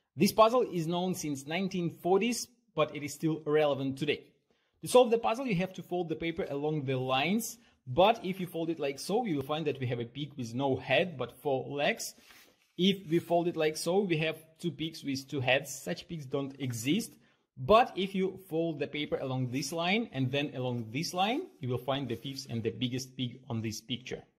This puzzle is known since 1940s, but it is still relevant today. To solve the puzzle, you have to fold the paper along the lines, but if you fold it like so, you will find that we have a pig with no head but 4 legs. If we fold it like so, we have 2 pigs with 2 heads. Such pigs don't exist. But if you fold the paper along this line and then along this line, you will find the 5th and the biggest pig on this picture.